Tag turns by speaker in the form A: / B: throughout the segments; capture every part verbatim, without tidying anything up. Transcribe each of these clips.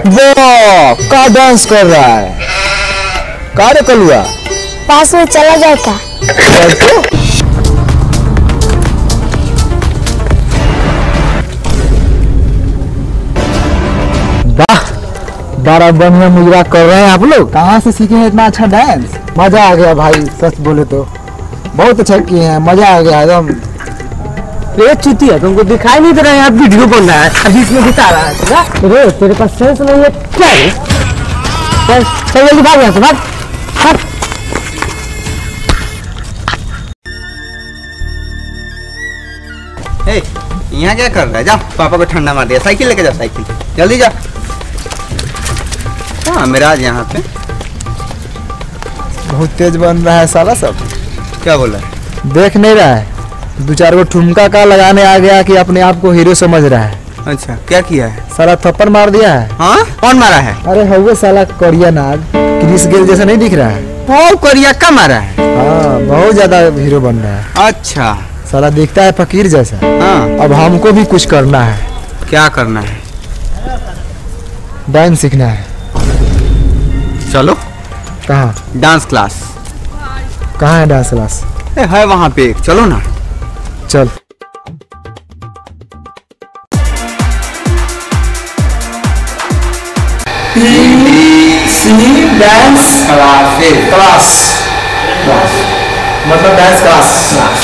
A: वाह, का डांस कर रहा है। का रे कलुआ,
B: पास में चला जाए क्या?
A: वाह, बड़ा बढ़िया मुजरा कर रहे हैं आप लोग। कहाँ से सीखे हैं इतना अच्छा डांस? मजा आ गया भाई, सच बोले तो बहुत अच्छा किए हैं, मजा आ गया एकदम।
C: ये चुती है, तुमको दिखाई नहीं दे रहा है? आप वीडियो बन रहा है, अभी इसमें दिखा रहा है। अरे तेरे पास सेंस नहीं है क्या है? चल चल जल्दी भाग यहाँ से, भाग भाग।
D: ए, यहाँ क्या कर रहा है? जा पापा को ठंडा मार दिया। साइकिल लेके जा, साइकिल जल्दी जा। हाँ मिराज यहाँ पे
A: बहुत तेज बन रहा है साला सब।
D: क्या बोल रहा है?
A: देख नहीं रहा है, दो चार गो ठुमका का लगाने आ गया कि अपने आप को हीरो समझ रहा है।
D: अच्छा क्या किया है?
A: साला थप्पड़ मार दिया है।
D: हाँ कौन मारा है?
A: अरे हवे साला कोरिया नाग, क्रिस गेल जैसा नहीं दिख रहा है?
D: वो कोरिया का मारा है?
A: हाँ बहुत ज्यादा हीरो बन रहा है।
D: अच्छा
A: साला दिखता है फकीर जैसा।
D: हाँ
A: अब हमको भी कुछ करना है।
D: क्या करना है?
A: डांस सीखना है।
D: चलो।
A: कहाँ?
D: Dance class.
A: कहाँ है डांस क्लास?
D: ए, है वहाँ पे, चलो ना।
A: चल। डांस क्लास, क्लास मतलब डांस क्लास।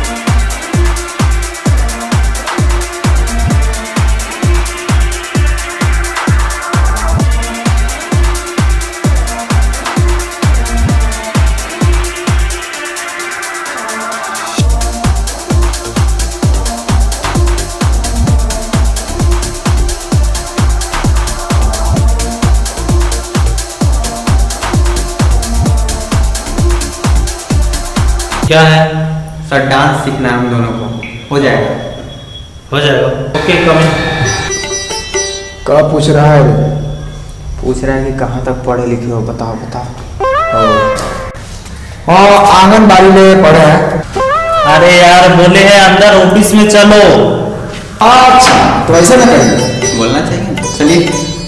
E: क्या है
D: सर? डांस सीखना है हम दोनों को। हो जाएगा?
E: हो जाएगा। Okay coming.
A: क्या पूछ रहा है रे?
D: पूछ रहा है कि कहाँ तक पढ़े लिखे हो, बताओ बताओ।
A: हाँ आंगनबाड़ी में पढ़े हैं।
E: अरे यार बोले हैं अंदर ऑफिस में चलो।
A: अच्छा तो ऐसे ना कहिए,
D: बोलना चाहिए। चलिए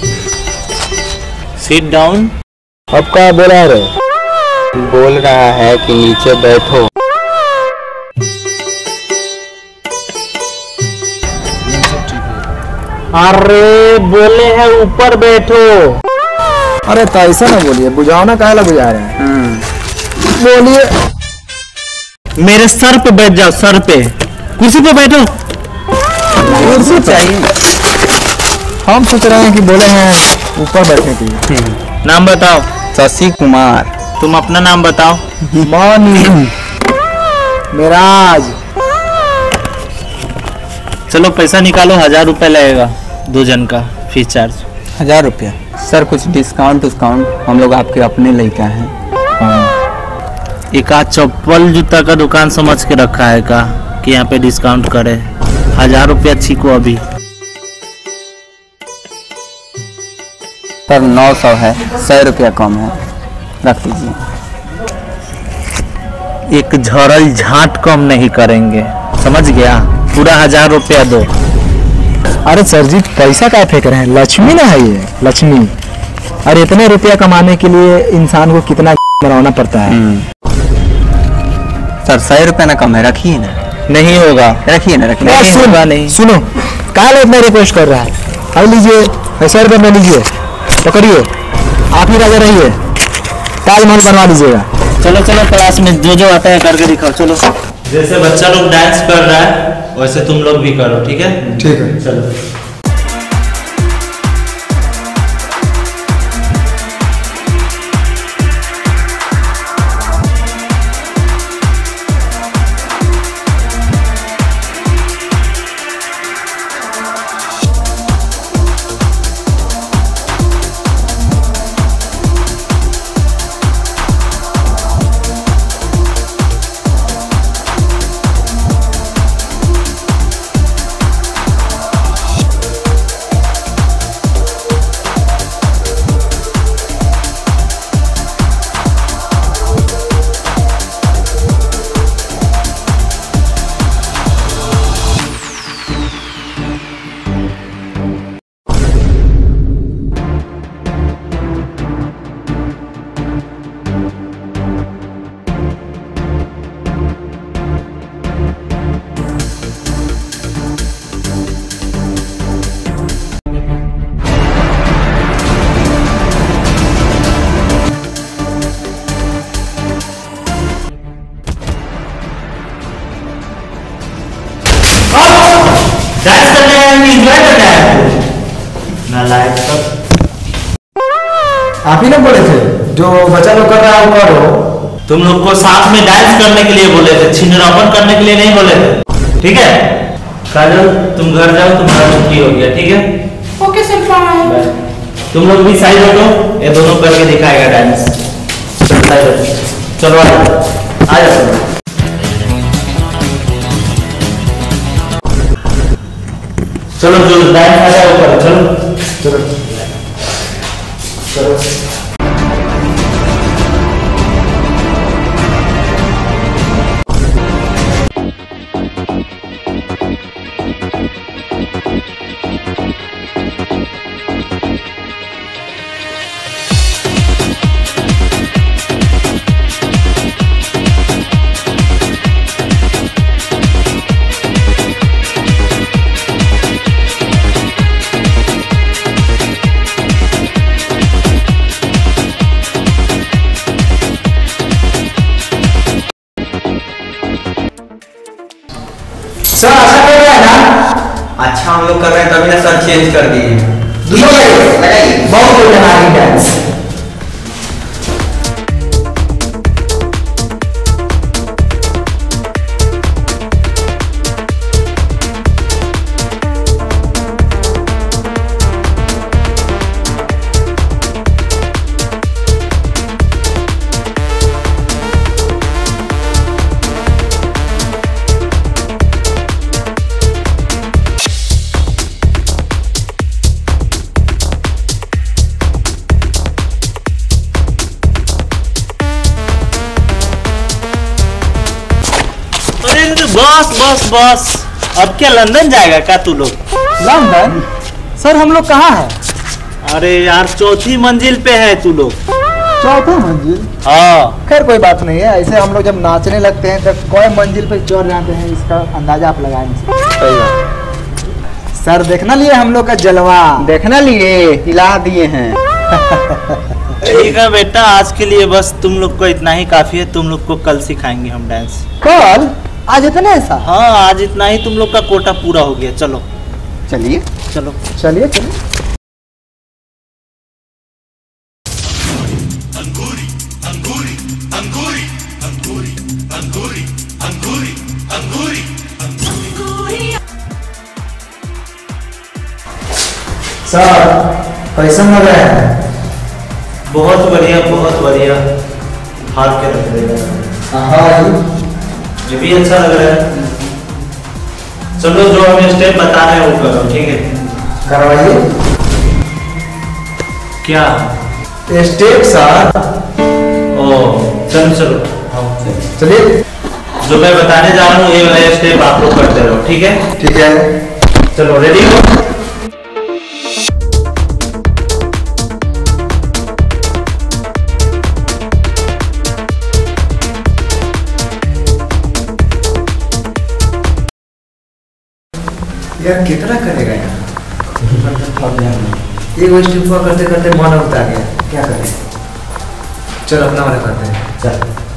E: सिट डाउन।
A: अब क्या बोला है रे?
D: बोल रहा है कि नीचे बैठो।
E: अरे बोले हैं ऊपर बैठो।
A: अरे तो ऐसा ना बोलिए, बुझाओ ना, काहे ला बुझा रहे हैं? बोलिए।
E: मेरे सर पे बैठ जाओ, सर पे। कुर्सी पे बैठो।
A: कुर्सी चाहिए? हम सोच रहे हैं कि बोले हैं ऊपर बैठने के लिए।
E: नाम बताओ।
D: शशि कुमार।
E: तुम अपना नाम बताओ।
A: मनी, मिराज।
E: चलो पैसा निकालो, हजार रुपए लगेगा दो जन का फीस चार्ज।
D: हजार रुपया? सर कुछ डिस्काउंट डिस्काउंट, हम लोग आपके अपने लड़का हैं।
E: हाँ। एक आध चप्पल जूता का दुकान समझ के रखा है का कि यहाँ पे डिस्काउंट करे? हजार रुपया छीको अभी।
D: सर नौ सौ है, सौ रुपया कम है, रख दीजिए।
E: एक झरल झाट कम नहीं करेंगे, समझ गया? पूरा हजार रुपया दो।
A: अरे सर जी पैसा क्या फेंक रहे हैं? लक्ष्मी ना है ये, लक्ष्मी। अरे इतने रुपया कमाने के लिए इंसान को कितना बनाना पड़ता है।
D: सर सौ रुपया ना कम है, रखिए ना।
E: नहीं होगा,
D: रखिए ना, रखिए।
E: नहीं होगा। नहीं
A: सुनो, काल इतना रिक्वेस्ट कर रहा है। अब लीजिए सौ रुपये में लीजिए, पकड़िए, आप ही राजा रहिए, ताजमहल बनवा लीजिएगा।
E: चलो चलो क्लास में जो जो आता है करके दिखाओ। चलो जैसे बच्चा लोग डांस कर रहा है वैसे तुम लोग भी करो, ठीक है?
A: ठीक है
E: चलो।
A: आप ही ना बोले थे जो बच्चा लोग कर रहा है वो करो।
E: तुम लोग को साथ में डांस करने के लिए बोले थे, छिंदरापन करने के लिए नहीं बोले थे, ठीक है। काजल तुम घर जाओ, तुम्हारा छुट्टी हो गया, ठीक है।
F: Okay sir bye.
E: तुम लोग भी साइड हटो, ये दोनों करके दिखाएगा डांस। चलो आ जाओ, आ जाओ। चलो जो डांस आ जाओ ऊपर, चलो
A: चलो चलो। सर अच्छा कर रहा है ना?
D: अच्छा हम लोग कर रहे हैं तभी ना सर चेंज कर दिए।
A: लगाइए, बहुत बढ़िया नारी डांस।
E: बस बस बस, अब क्या लंदन जाएगा क्या तू लोग?
A: लंदन? सर हम लोग कहाँ हैं?
E: अरे यार चौथी मंजिल पे है तू लोग।
A: चौथा मंजिल?
E: हाँ
A: खैर कोई बात नहीं है, ऐसे हम लोग जब नाचने लगते हैं तब कोई मंजिल पे चढ़ जाते हैं, इसका अंदाजा आप लगा नहीं सकते। सर देखना लिए हम लोग का जलवा?
D: देखना लिए, हिला दिए हैं।
E: ठीक है बेटा, आज के लिए बस तुम लोग को इतना ही काफी है। तुम लोग को कल सिखाएंगे हम डांस।
A: कल? आज इतना ऐसा?
E: हाँ आज इतना ही, तुम लोग का कोटा पूरा हो गया। चलो
D: चलिए
E: चलो
A: चलिए चलिए। सर कैसा लग रहा है?
E: बहुत बढ़िया बहुत बढ़िया, भाग के रख देगा।
A: हाँ
E: ये भी अच्छा लग रहा है। चलो जो हमें स्टेप बता रहे हैं वो करो, ठीक है?
A: करवाइए।
E: क्या
A: स्टेप सर?
E: ओ चलो चलो
A: चलिए।
E: जो मैं बताने जा रहा हूँ ये वाला स्टेप आप लोग करते रहो, ठीक है?
A: ठीक है
E: चलो रेडी हो?
A: यार कितना करेगा यार? एक वो स्टेप करते करते मन उतर गया, क्या करें? चलो अपना वाला करते हैं। चल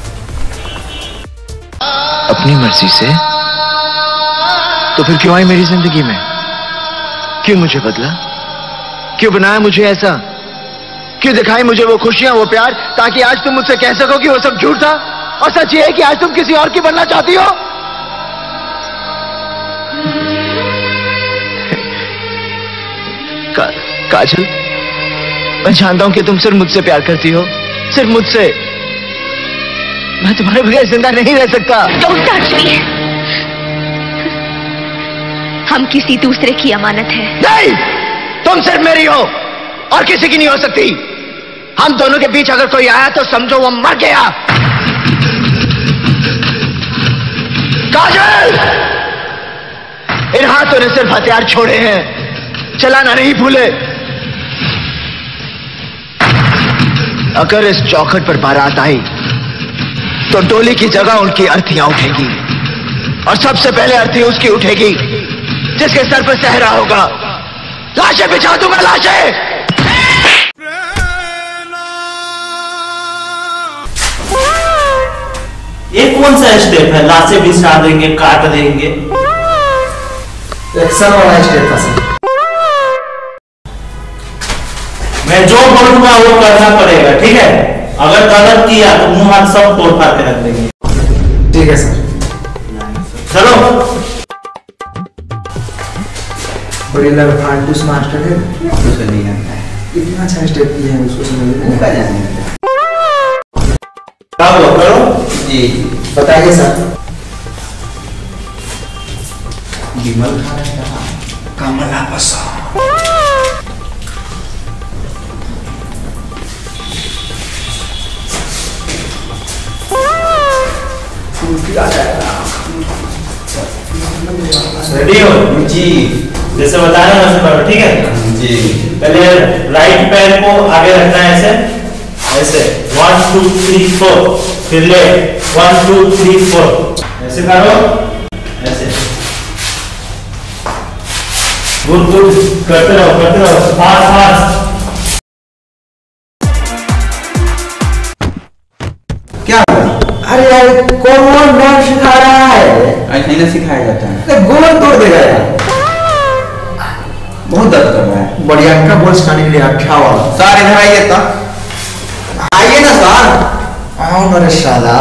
G: अपनी मर्जी से तो फिर क्यों आई मेरी जिंदगी में? क्यों मुझे बदला? क्यों बनाया मुझे ऐसा? क्यों दिखाई मुझे वो खुशियां, वो प्यार, ताकि आज तुम मुझसे कह सको कि वो सब झूठ था? और सच ये है कि आज तुम किसी और की बनना चाहती हो। का, काजल, मैं जानता हूं कि तुम सिर्फ मुझसे प्यार करती हो, सिर्फ मुझसे। मैं तुम्हारे बगैर जिंदा नहीं रह सकता।
H: Don't touch me. हम किसी दूसरे की अमानत है।
G: नहीं, तुम सिर्फ मेरी हो और किसी की नहीं हो सकती। हम दोनों के बीच अगर कोई आया तो समझो वो मर गया। काजल, इन हाथों ने सिर्फ हथियार छोड़े हैं, चलाना नहीं भूले। अगर इस चौखट पर बारात आई तो डोली की जगह उनकी अर्थियां उठेगी, और सबसे पहले अर्थी उसकी उठेगी जिसके सर पर सहरा होगा। लाशें बिछा दूंगा, लाशें।
E: ये कौन सा स्टेप है? लाशें बिछा देंगे, काट देंगे।
A: एक्शन वाला स्टेप था सर।
E: मैं जो बोलूंगा वो करना पड़ेगा, ठीक है? अगर गलत किया तो मुंह हाथ सब तोड़ फाड़ के रख देंगे।
A: ठीक है सर।
E: चलो।
A: बड़ी लग फांटूस मास्टर है, इतना अच्छा स्टेप किया है, उसको समझ में नहीं आया।
E: करो
D: जी
A: बताइए सर।
D: विमल खा रहा है कमला पसंद।
E: रेडी हो?
D: जी
E: जैसे बता रहे हैं वैसे करो, ठीक है?
D: जी।
E: पहले राइट पैर को आगे रखना है, ऐसे ऐसे वन टू थ्री फोर, फिर ले वन टू थ्री फोर, ऐसे करो, ऐसे गुड गुड करते रहो करते रहो, फास्ट फास्ट।
D: क्या
A: अरे यार कौन डांस सिखा रहा है?
D: ऐसे नहीं ना सिखाया जाता है,
A: तो गोल तोड़ देगा यार।
D: बहुत दर्द कर रहा है।
A: बढ़िया का बोल सिखाने के लिए अच्छा हुआ।
D: सर इधर आइए तो, आइए ना सर।
A: आओ मेरे साला।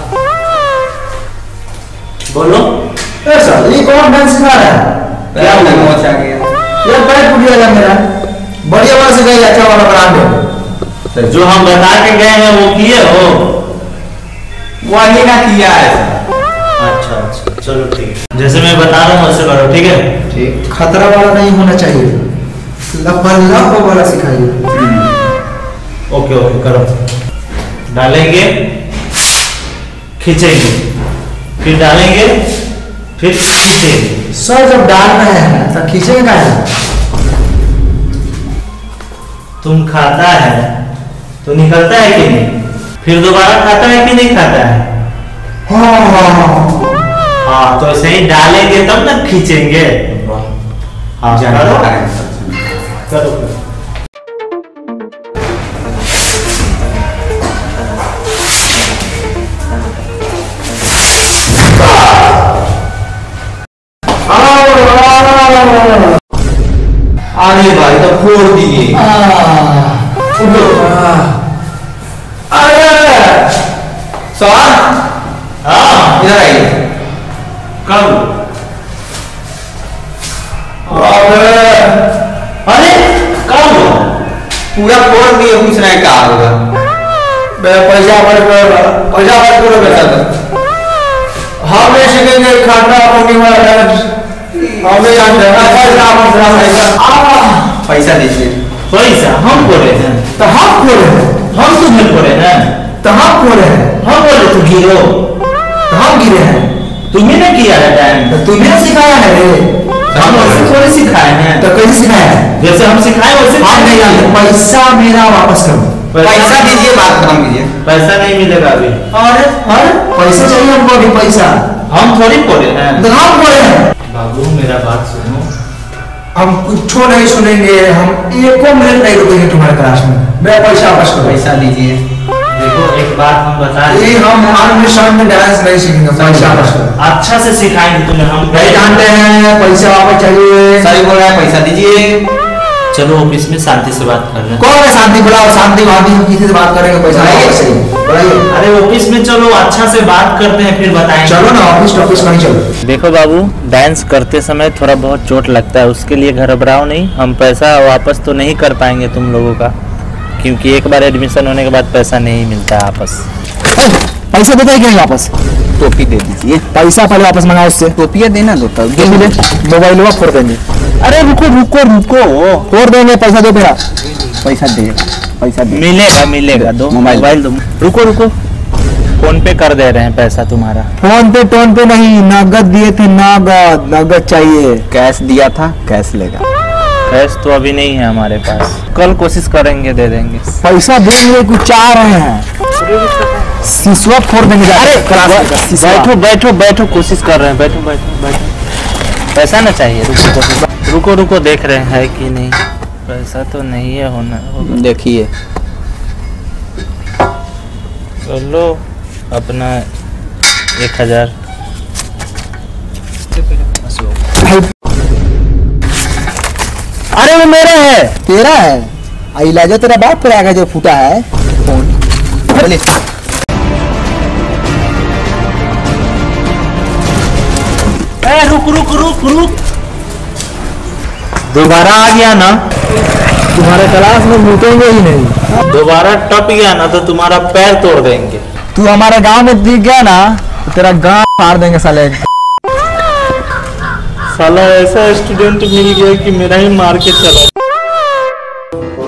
E: बोलो।
A: ए सर ये कौन डांस सिखा रहा है?
D: क्या हुआ? मोच आ गया।
A: ये पैर टूट गया मेरा। बढ़िया वाला सिखाइए, अच्छा वाला ब्रांड है।
E: तो जो हम बता के गए हैं वो किए हो?
D: वही ना किया है।
E: अच्छा अच्छा चलो ठीक है, जैसे मैं बता रहा हूँ वैसे करो, ठीक है?
A: ठीक। खतरा वाला नहीं होना चाहिए, लपल्लाप वाला सिखाइए।
E: ओके ओके करो। डालेंगे, खींचेंगे, फिर डालेंगे, फिर खींचेंगे।
A: सर जब डाल रहे हैं तो खींचेगा है।
E: तुम खाता है तो निकलता है कि नहीं? फिर दोबारा खाता है कि नहीं खाता है?
A: हाँ हाँ
E: हाँ तो ऐसे ही डालेंगे तब ना खींचेंगे। हाँ करो करो करो।
D: अरे भाई तो फोड़ दिए। अरे सर
E: हाँ
D: इधर आइए।
E: कब? अरे कब?
D: पूरा फोड़ दिए, कुछ नहीं कहा होगा।
A: पैसा भर कर पैसा भर करो बेटा। हम नहीं सीखेंगे खाना पानी वाला डांस, हमें जानते हैं पैसा पैसा
D: पैसा दीजिए।
E: पैसा हम बोले हैं
A: तो हम खोले हैं,
E: हम तुम्हें बोले हैं
A: तो हम खोले हैं,
E: हम बोले तो गिरो,
A: तो हम गिरे हैं।
E: तुम्हें ने किया है डांस,
A: तो तुम्हें सिखाया है रे।
E: हम वैसे थोड़ी सिखाए हैं।
A: तो कैसे सिखाया है?
E: जैसे हम सिखाए वैसे
A: हम नहीं जानते। पैसा मेरा वापस करो।
D: पैसा दीजिए, बात खत्म कीजिए।
E: पैसा नहीं मिलेगा अभी।
A: अरे अरे पैसा चाहिए हमको अभी, पैसा
E: हम थोड़ी बोले हैं।
A: तो हम बोले हैं।
E: बाबू मेरा बात सुनो,
A: हम कुछ नहीं सुनेंगे, हम एको मिनट नहीं रुकेंगे तुम्हारे क्लास में। मेरा पैसा वापस करो।
D: पैसा दीजिए।
E: देखो एक बात हम बता रहे
A: ये हम आर्मी शाम में डांस नहीं सीखेंगे, पैसा वापस करो।
E: अच्छा से सिखाएंगे तुम्हें हम।
A: नहीं जानते हैं, पैसा वापस चाहिए।
D: सही बोल रहा है, पैसा दीजिए।
E: चलो ऑफिस में शांति से बात कर रहे हैं।
A: कौन है शांति? बुलाओ शांति, वादी हम किसी से बात करेंगे, पैसा वापस चाहिए। बुलाइए।
E: अरे ऑफिस में चलो अच्छा से बात करते हैं फिर बताएंगे।
A: चलो ना ऑफिस ऑफिस कहीं चलो।
E: देखो बाबू, डांस करते समय थोड़ा बहुत चोट लगता है, उसके लिए घबराओ नहीं। हम पैसा वापस तो नहीं कर पाएंगे तुम लोगों का, क्योंकि एक बार एडमिशन होने के बाद पैसा नहीं मिलता वापस।
A: पैसा देते हैं क्या वापस?
D: टोपी दे दीजिए।
A: पैसा पहले वापस मंगाओ उससे।
D: टोपिया देना दो तब।
A: मोबाइल वो फोड़ देंगे। अरे रुको रुको रुको, फोड़ देंगे, पैसा दो मेरा।
D: पैसा दे, पैसा दे।
E: मिलेगा मिलेगा, दो
D: मोबाइल।
E: मोबाइल दो। रुको रुको, फोन पे कर दे रहे हैं पैसा तुम्हारा।
A: फोन पे टोन पे नहीं, नगद दिए थे, नगद नगद चाहिए।
D: कैश दिया था, कैश लेगा।
E: कैश तो अभी नहीं है हमारे पास, कल कोशिश करेंगे दे देंगे।
A: पैसा देंगे कुछ चाह रहे हैं, सिसवा फोड़ देंगे। अरे
E: बैठो बैठो बैठो, कोशिश कर रहे हैं, बैठो बैठो बैठो। पैसा ना चाहिए, रुको कोशिश रुको रुको, देख रहे हैं है कि नहीं। पैसा तो नहीं है, होना होगा।
D: देखिए
E: चलो अपना एक हजार।
A: अरे वो मेरा है। तेरा है?
D: इलाजा तेरा बाप कराएगा जो फूटा है फोन। बोले
E: ए, रुक रुक रुक रुक, दोबारा आ गया ना
C: तुम्हारे क्लास में मुटेंगे ही नहीं।
E: दोबारा टप गया ना तो तुम्हारा पैर तोड़ देंगे।
D: तू हमारे गांव में दिख गया ना तो तेरा गांव फाड़ देंगे साले।
E: साला ऐसा स्टूडेंट मिल गया कि मेरा ही मार के चला।